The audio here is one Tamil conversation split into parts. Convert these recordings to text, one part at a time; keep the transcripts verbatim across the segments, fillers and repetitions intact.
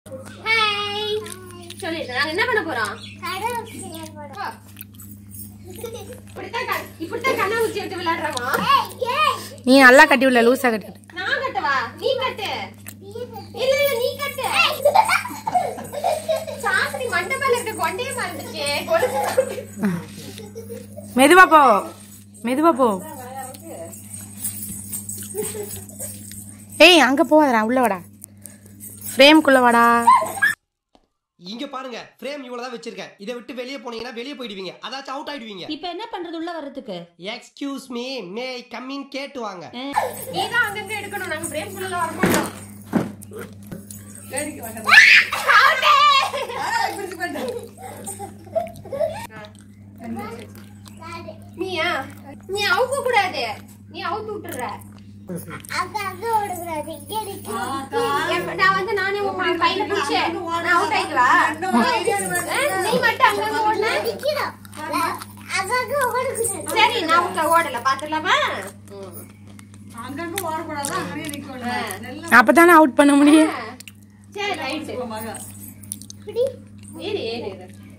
ஹாய் சொல்லிட்டு நாங்க என்ன பண்ண போறோம் இப்படித்தான் கண்ணாமூச்சி எடுத்து விளையாடுறோமா நீ நல்லா கட்டி விடல லூசா கட்டு நான் கட்டவா நீ கட்டு இல்ல இல்ல நீ கட்டு சாஸ்திரி மண்டபத்துல இருக்க கொண்டையே மறந்துச்சே மெதுவா போ மெதுவா போ ஏய் அங்க போவாதடா உள்ள வாடா ஃப்ரேம் குள்ள வாடா இங்க பாருங்க ஃப்ரேம் இவ்வளவு தான் வச்சிருக்கேன் இத விட்டு வெளிய போனீங்கன்னா வெளிய போய்டுவீங்க அதாச்சும் அவுட் ஆயிடுவீங்க இப்போ என்ன பண்றது உள்ள வரதுக்கு excuse me may I come in கேட்டு வாங்க நீ தான் அங்கங்க எடுக்கணும் நாங்க ஃப்ரேம் குள்ள வர மாட்டோம் வேடிக்கை வாங்க புடிச்சு பண்ணு நீயா நீ அவுக்க கூடாது நீ அவுத்து விட்டுற அங்க அங்க ஓடுறாரு இங்க இருக்கு நான் வந்து நானே உங்க கையில பிடிச்சேன் நான் அவுட் ஆயிடுவா நீ மட்டும் அங்க ஓடுனா நிக்கிறா அங்க அங்க ஓடுறாரு சரி நான் உங்க ஓடல பாத்துறலாமா அங்க அங்க ஓட கூடாது அங்கேயே நிக்கணும் அப்பதானே அவுட் பண்ண முடியும் சரி ரைட் மகா பிடி ஏறு ஏறு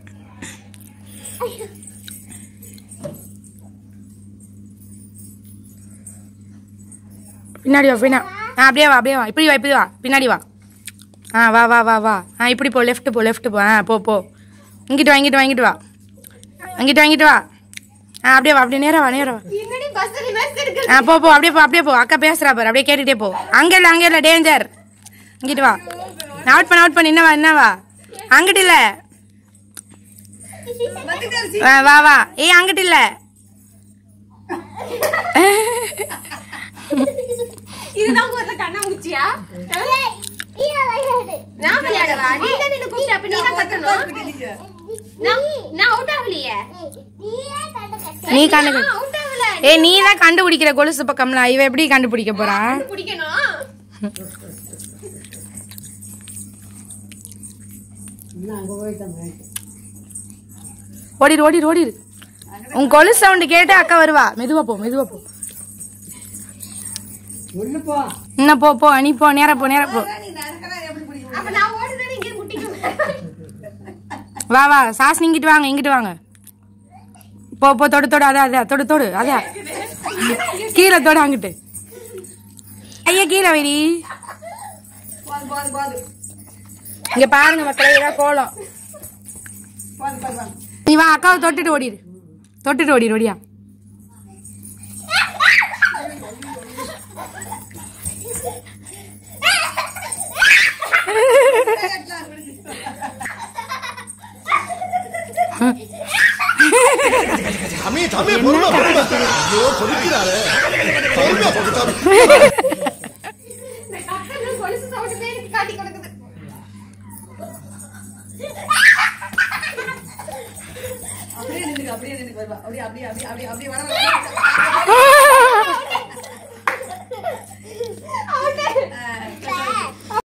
பின்னாடி வா பின்னா ஆ அப்படியே வா அப்படியே வா இப்படி வா இப்படி வா பின்னாடி வா ஆ வா வா வா வா ஆ இப்படி போ லெஃப்ட் போ லெஃப்ட் போ ஆ போ போ இங்கிட்டு வா இங்கிட்டு வா இங்கிட்டு வா அங்கிட்டு வாங்கிட்டு வா ஆ அப்படியே வா அப்படியே நேரா வா நேரா வா என்னடி பஸ் ரிவர்ஸ் எடுக்க ஆ போ போ அப்படியே போ அப்படியே போ அக்கா பேசுறா பாரு அப்படியே கேட்டுட்டே போ அங்க இல்ல அங்க இல்ல டேஞ்சர் இங்கிட்டு வா அவுட் பண்ண அவுட் பண்ண என்ன வா என்ன வா அங்கிட்டு இல்ல வா வா வா ஏய் அங்கிட்டு இல்ல இதுதான் ஒரு கண்ணாமூச்சியா நீ விளையாடு நான் விளையாடவா நீ தான் என்ன கூப்பிட்ட அப்ப நீ தான் கட்டணும் நான் நான் அவுட் ஆகலையே நீயே கண்ட கட்ட நீ கண்டு அவுட் ஆகல ஏய் நீ தான் கண்டுபிடிக்கிற கொலுசு பக்கம்ல இவ எப்படி கண்டுபிடிக்க போறா பிடிக்கணும் ஓடிடு ஓடிடு ஓடிடு உன் கொலுசு சவுண்ட் கேட்டு அக்கா வருவா மெதுவா போ மெதுவா போ என்ன போ போ நீ போ நேரா போ நேரா போ அப்ப நான் ஓடுறேன் இங்க முட்டிக்குவேன் வா வா சாஸ் இங்கிட்டு வாங்க இங்கிட்டு வாங்க போ போ தொடு தொடு அதான் அதான் தொடு தொடு அதான் கீழே தொடு அங்கிட்டு ஐயா கீழே வைடி பாது பாது பாது இங்க பாருங்க மக்களே இதான் கோலம் பாது பாது நீ வா அக்காவை தொட்டுட்டு ஓடிடு தொட்டுட்டு ஓடிடு ஓடியா தம்பி தம்பி பொறுமை பொறுமை ஐயோ பொறுக்கிறாரு பொறுமை பொறுத்தாமி நான் கட்டணும் கொலுசு சவுண்ட் பேருக்கு காட்டி கொடுக்குது அப்படியே நின்னு அப்படியே நின்னு வருவா அப்படியே அப்படியே அப்படியே அப்படியே அப்படியே வர